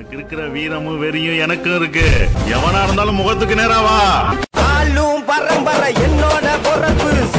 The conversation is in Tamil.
உனக்கு இருக்கிற வீரமும் வெறியும் எனக்கும் இருக்கு. எவனா இருந்தாலும் முகத்துக்கு நேராவா. பரம்பரை என்னோட பொறப்பு